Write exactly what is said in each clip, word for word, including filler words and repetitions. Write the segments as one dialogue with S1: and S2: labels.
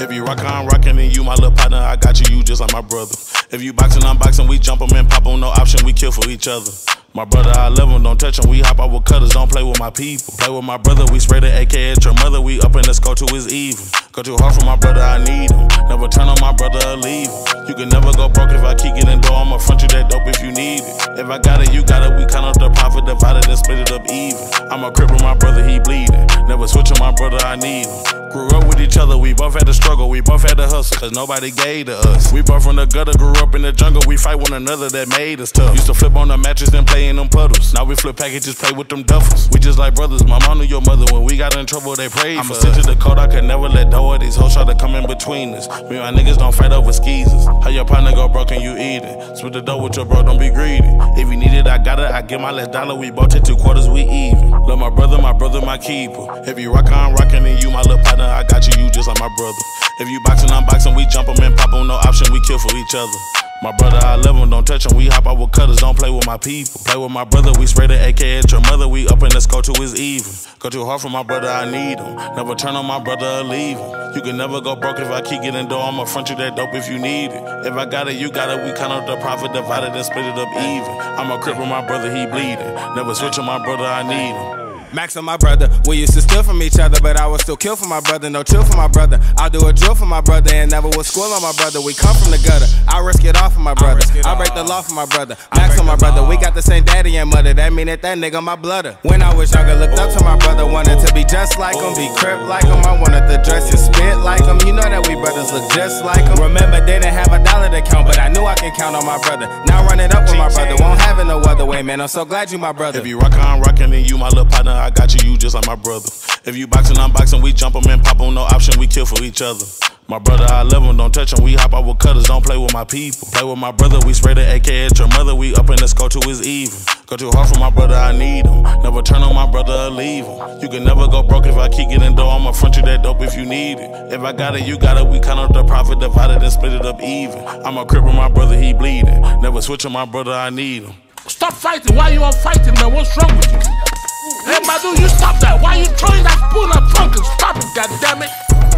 S1: If you rockin', I'm rockin', and you my little partner, I got you, you just like my brother. If you boxin', I'm boxin', we jump 'em and pop 'em, no option, we kill for each other. My brother, I love him, don't touch him, we hop out with cutters, don't play with my people. Play with my brother, we spray the A K at your mother, we up and let's go to his even. Go too hard for my brother, I need him. Never turn on my brother or leave him. You can never go broke if I keep getting dough, I'ma front you that dope if you need it. If I got it, you got it, we count up the profit, divide it and split it up even. I'm a cripple, my brother, he bleeding. Never switching my brother, I need him. Grew up with each other, we both had to struggle, we both had to hustle, cause nobody gave to us. We both from the gutter, grew up in the jungle, we fight one another, that made us tough. Used to flip on the mattress and play in them puddles. Now we flip packages, play with them duffels. We just like brothers, my mom knew your mother, when we got in trouble, they prayed for us. I'ma sit to the code, I could never let go of these hoes try to come in between us. Me and my niggas don't fight over skeezers. How your partner go broke and you eat it. Split the dough with your bro, don't be greedy. If you need it, I got it, I get my last dollar, we both take two quarters, we even. Love my brother, my brother, my keeper. If you rockin', I'm rockin', and you my little partner, I got you, you just like my brother. If you boxin', I'm boxin', we jump 'em and pop 'em, no option, we kill for each other. My brother, I love him, don't touch him, we hop out with cutters, don't play with my people. Play with my brother, we spray the A K at your mother, we up and let's go to his even. Go too hard for my brother, I need him. Never turn on my brother or leave him. You can never go broke if I keep getting dough, I'ma front you that dope if you need it. If I got it, you got it, we count up the profit, divide it and split it up even. I'm a cripple, my brother, he bleeding. Never switching my brother, I need him.
S2: Max on my brother, we used to steal from each other, but I would still kill for my brother, no chill for my brother. I'll do a drill for my brother and never would school on my brother. We come from the gutter, I risk it all for my brother. I break the law for my brother. Max on my brother, we got the same daddy and mother. That mean that that nigga my blooder. When I was younger, looked up to my brother, wanted to be just like him, be crip like him. I wanted to dress and spit like him. You know that we brothers look just like him. Remember, didn't have a dollar to count, but I knew I can count on my brother. Now run it up with my brother, won't have it no other way, man. I'm so glad you my brother.
S1: If you rockin', I'm rockin', and you my little partner, I got you, you just like my brother. If you boxin', I'm boxin', we jump 'em and pop 'em, no option, we kill for each other. My brother, I love him, don't touch him, we hop out with cutters, don't play with my people. Play with my brother, we spray the A K at your mother, we up and let's go to his even. Go too hard for my brother, I need him. Never turn on my brother or leave him. You can never go broke if I keep getting dough, I'ma front you that dope if you need it. If I got it, you got it, we count up the profit, divide it and split it up even. I'm a cripple, my brother, he bleeding. Never switching my brother, I need him.
S3: Stop fighting, why you all fighting, man? What's wrong with you? Hey, Madu, you stop that. Why you throwing that spoon at Franklin? Stop it, goddammit.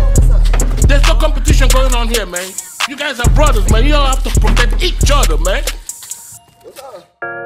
S3: There's no competition going on here, man. You guys are brothers, man. You all have to protect each other, man.